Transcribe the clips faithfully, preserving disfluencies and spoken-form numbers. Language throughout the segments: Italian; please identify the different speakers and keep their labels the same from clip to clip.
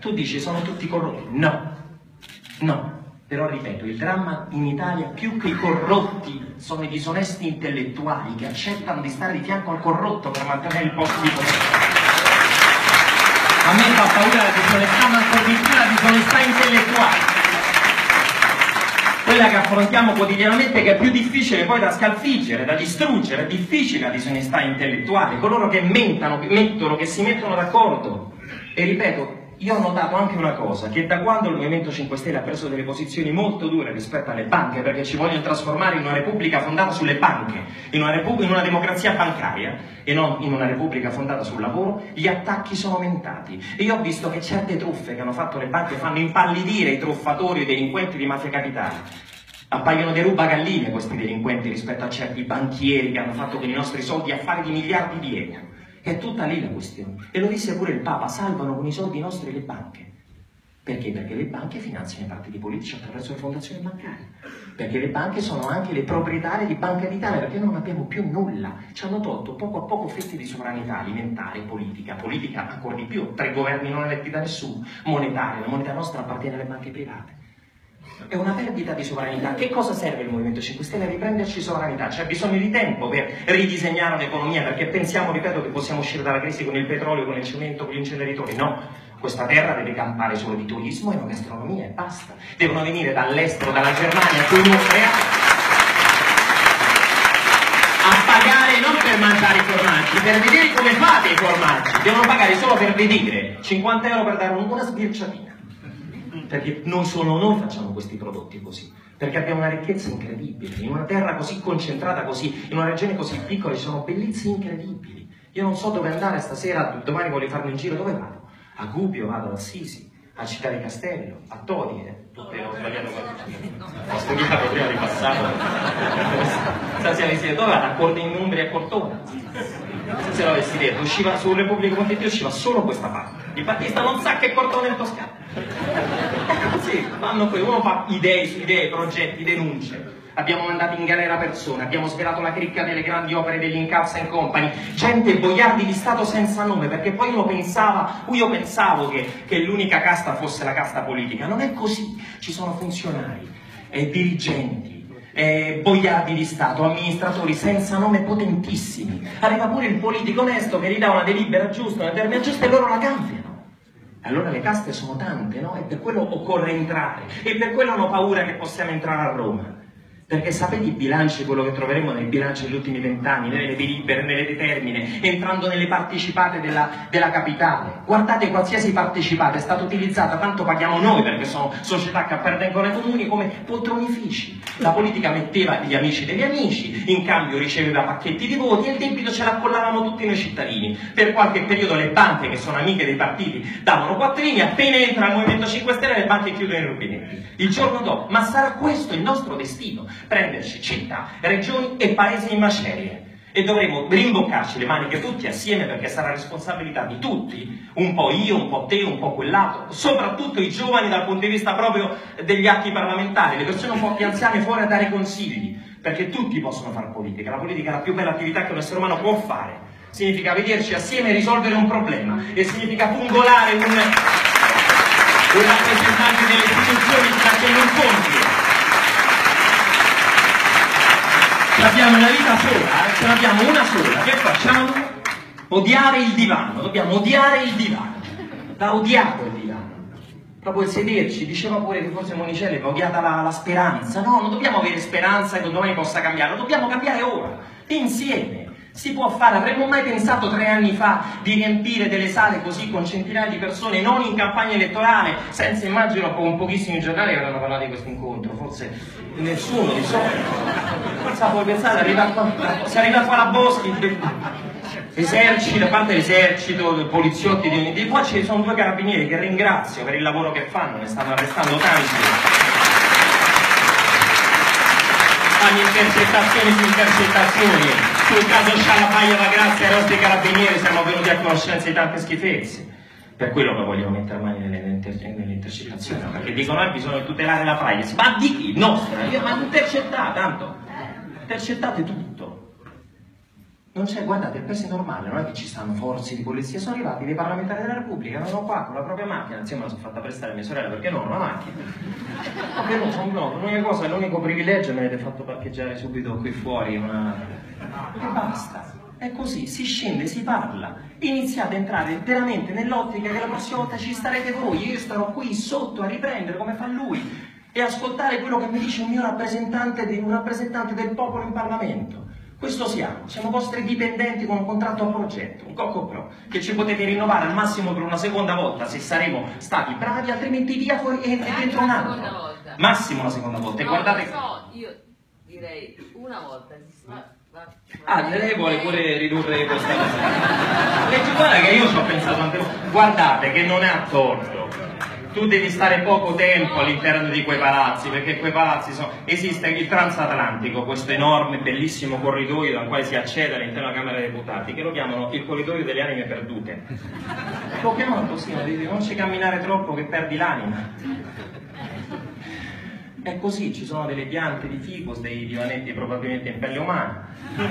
Speaker 1: Tu dici sono tutti corrotti? No, no. Però ripeto, il dramma in Italia, più che i corrotti, sono i disonesti intellettuali che accettano di stare di fianco al corrotto per mantenere il posto di potere. A me fa paura la disonestà, ma ancora di più la disonestà intellettuale. Quella che affrontiamo quotidianamente, che è più difficile poi da scalfiggere, da distruggere, è difficile la disonestà intellettuale, coloro che mentano, mettono, che si mettono d'accordo. E ripeto, io ho notato anche una cosa, che da quando il Movimento cinque Stelle ha preso delle posizioni molto dure rispetto alle banche, perché ci vogliono trasformare in una repubblica fondata sulle banche, in una, in una democrazia bancaria e non in una repubblica fondata sul lavoro, gli attacchi sono aumentati. E io ho visto che certe truffe che hanno fatto le banche fanno impallidire i truffatori e i delinquenti di mafia capitale. Appaiono dei rubagalline questi delinquenti rispetto a certi banchieri che hanno fatto con i nostri soldi affari di miliardi di euro. È tutta lì la questione. E lo disse pure il Papa, salvano con i soldi nostri le banche. Perché? Perché le banche finanziano i partiti politici attraverso le fondazioni bancarie. Perché le banche sono anche le proprietarie di Banca d'Italia, perché noi non abbiamo più nulla. Ci hanno tolto poco a poco fette di sovranità alimentare, politica, politica ancora di più, tre governi non eletti da nessuno, monetaria, la moneta nostra appartiene alle banche private. È una perdita di sovranità. Che cosa serve il Movimento cinque Stelle? A riprenderci sovranità. C'è bisogno di tempo per ridisegnare un'economia, perché pensiamo, ripeto, che possiamo uscire dalla crisi con il petrolio, con il cemento, con gli inceneritori. No, questa terra deve campare solo di turismo e gastronomia e basta. Devono venire dall'estero, dalla Germania, qui uno a pagare non per mangiare i formaggi, per vedere come fate i formaggi. Devono pagare solo per vedere. cinquanta euro per dare una sbirciatina. Perché noi solo noi facciamo questi prodotti così, perché abbiamo una ricchezza incredibile, in una terra così concentrata, così, in una regione così piccola, ci sono bellezze incredibili. Io non so dove andare stasera, domani voglio farmi un giro, dove vado? A Gubbio, vado ad Assisi, a Città di Castello, a Todi, eh? Tutte, ho sbagliato qualcosa. Ho studiato prima di passarlo. Stasera mi siete, dove vado? A Corte in Umbria e a Cortona. Se l'avessi detto, usciva su Repubblica Montevideo, usciva solo questa parte. Il Battista non sa che Cortona è in Toscana. Sì, fanno poi, uno fa idee su idee, progetti, denunce. Abbiamo mandato in galera persone, abbiamo svelato la cricca delle grandi opere degli Incalza and Company, gente, boiardi di Stato senza nome, perché poi uno pensava, io pensavo che, che l'unica casta fosse la casta politica. Non è così, ci sono funzionari, eh, dirigenti, eh, boiardi di Stato, amministratori senza nome potentissimi. Arriva pure il politico onesto che gli dà una delibera giusta, una termine giusta e loro la cambiano. Allora le caste sono tante, no? E per quello occorre entrare, e per quello hanno paura che possiamo entrare a Roma. Perché sapete i bilanci, quello che troveremo nei bilanci degli ultimi vent'anni, nelle delibere, nelle determine, entrando nelle partecipate della, della capitale. Guardate, qualsiasi partecipata è stata utilizzata, tanto paghiamo noi perché sono società che appartengono ai comuni, come poltronifici. La politica metteva gli amici degli amici, in cambio riceveva pacchetti di voti e il debito ce l'accollavamo tutti noi cittadini. Per qualche periodo le banche, che sono amiche dei partiti, davano quattrini, appena entra il Movimento cinque Stelle le banche chiudono i rubinetti. Il giorno dopo, ma sarà questo il nostro destino? Prenderci città, regioni e paesi in macerie, e dovremo rimboccarci le maniche tutti assieme, perché sarà responsabilità di tutti, un po' io, un po' te, un po' quell'altro, soprattutto i giovani dal punto di vista proprio degli atti parlamentari, le persone un po' più anziane fuori a dare consigli, perché tutti possono fare politica. La politica è la più bella attività che un essere umano può fare, significa vederci assieme e risolvere un problema, e significa pungolare un, un rappresentante delle istituzioni che facciano incontri. Abbiamo una vita sola, eh? Ce l'abbiamo una sola, che facciamo? Odiare il divano, dobbiamo odiare il divano. L'ha odiato il divano. Proprio il sederci, diceva pure che forse Monicelli ha odiata la, la speranza. No, non dobbiamo avere speranza che domani possa cambiare, lo dobbiamo cambiare ora, insieme. Si può fare, avremmo mai pensato tre anni fa di riempire delle sale così con centinaia di persone, non in campagna elettorale, senza, immagino, con pochissimi giornali che avranno parlato di questo incontro, forse nessuno di solito. Forse puoi pensare, arriva qua, si arriva qua la Boschi, esercito, da parte dell'esercito, poliziotti, di, di qua ci sono due carabinieri che ringrazio per il lavoro che fanno, ne stanno arrestando tanti. Fanno intercettazioni su intercettazioni. Sul caso Scialapaglia, grazie ai nostri carabinieri siamo venuti a conoscenza di tante schifezze. Per quello che vogliono mettere mani nelle, nelle intercettazioni, perché dicono che bisogna tutelare la privacy. Ma di chi? Nostra? Io, ma intercettate, tanto. Intercettate tutto. Non c'è, guardate, il paese è normale, non è che ci stanno forze di polizia, sono arrivati dei parlamentari della Repubblica, erano qua con la propria macchina, insieme me la sono fatta prestare a mia sorella perché non ho una macchina. Ho venuto, no, l'unica cosa, l'unico privilegio me l'avete fatto parcheggiare subito qui fuori, una... e basta. È così, si scende, si parla, iniziate a entrare veramente nell'ottica che la prossima volta ci starete voi, io starò qui sotto a riprendere come fa lui e ascoltare quello che mi dice un mio rappresentante, di, un rappresentante del popolo in Parlamento. Questo siamo, siamo vostri dipendenti con un contratto a progetto, un Cocco Pro, che ci potete rinnovare al massimo per una seconda volta se saremo stati bravi, altrimenti via fuori e dentro un altro. Massimo la seconda volta. E
Speaker 2: no,
Speaker 1: guardate...
Speaker 2: so, io direi una volta. Ma, ma,
Speaker 1: ah, lei vuole pure ridurre questa cosa. Leggi, guarda che io ci ho pensato tante volte. Guardate che non è a torto. Tu devi stare poco tempo all'interno di quei palazzi, perché quei palazzi sono... Esiste il transatlantico, questo enorme, bellissimo corridoio dal quale si accede all'interno della Camera dei Deputati, che lo chiamano il corridoio delle anime perdute. Lo chiamano così, non ci camminare troppo che perdi l'anima. È così, ci sono delle piante di ficus, dei divanetti probabilmente in pelle umana.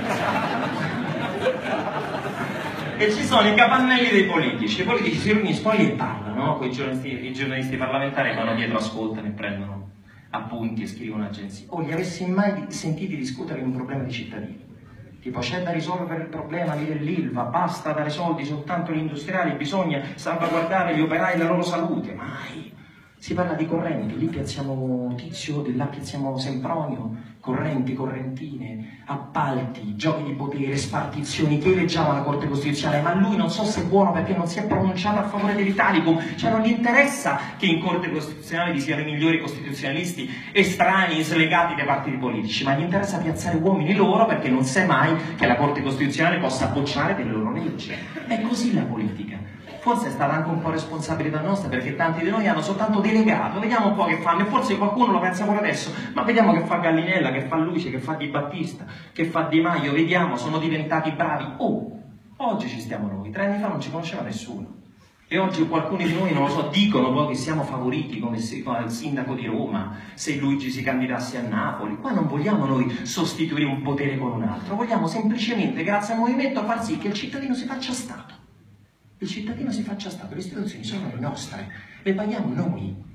Speaker 1: E ci sono i capannelli dei politici, i politici si riuniscono lì e parlano, no? Con i giornalisti, i giornalisti parlamentari vanno dietro, ascoltano e prendono appunti e scrivono agenzie. O li avessi mai sentiti discutere di un problema di cittadini? Tipo, c'è da risolvere il problema dell'Ilva, basta dare soldi soltanto agli industriali, bisogna salvaguardare gli operai e la loro salute. Mai! Si parla di correnti, lì piazziamo Tizio, di là piazziamo Sempronio, correnti, correntine, appalti, giochi di potere, spartizioni, che eleggiava la Corte Costituzionale, ma lui non so se è buono perché non si è pronunciato a favore dell'Italicum, cioè non gli interessa che in Corte Costituzionale vi siano i migliori costituzionalisti estranei, slegati dai partiti politici, ma gli interessa piazzare uomini loro perché non sa mai che la Corte Costituzionale possa bocciare delle loro leggi. È così la politica. Forse è stata anche un po' responsabilità nostra perché tanti di noi hanno soltanto delegato, vediamo un po' che fanno e forse qualcuno lo pensa pure adesso, ma vediamo che fa Gallinella, che fa Luce, che fa Di Battista, che fa Di Maio, vediamo, sono diventati bravi. Oh, oggi ci stiamo noi, tre anni fa non ci conosceva nessuno e oggi qualcuno di noi, non lo so, dicono poi che siamo favoriti come se, come il sindaco di Roma, se Luigi si candidasse a Napoli. Qua non vogliamo noi sostituire un potere con un altro, vogliamo semplicemente, grazie al movimento, far sì che il cittadino si faccia Stato. Il cittadino si faccia Stato, le istituzioni sono le nostre, le paghiamo noi.